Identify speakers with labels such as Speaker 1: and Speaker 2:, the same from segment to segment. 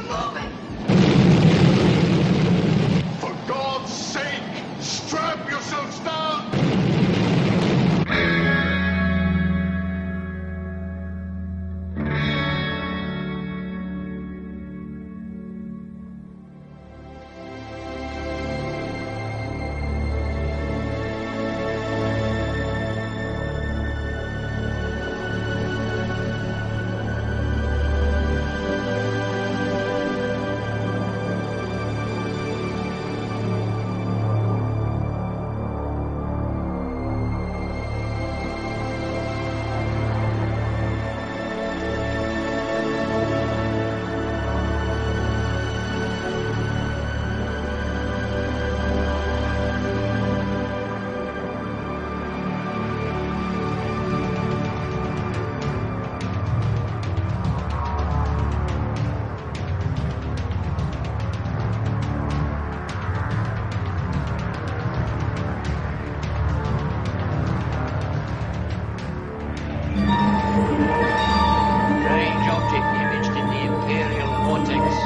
Speaker 1: For God's sake, strap yourselves down!
Speaker 2: Strange object imaged in the Imperial vortex.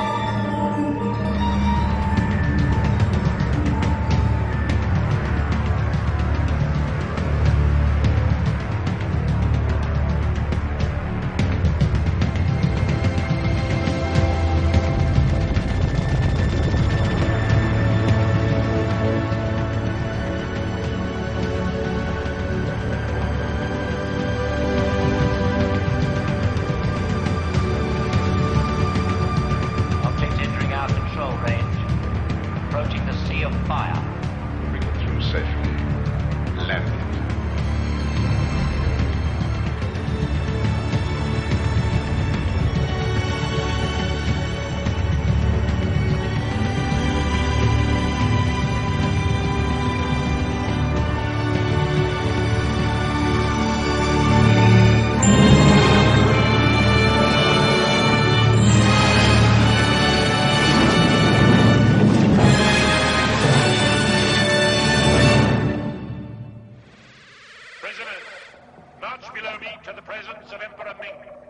Speaker 2: Approaching the sea of fire.
Speaker 1: Bring it through safely. Land it.
Speaker 3: Prisoners, march below me to the presence of Emperor Ming.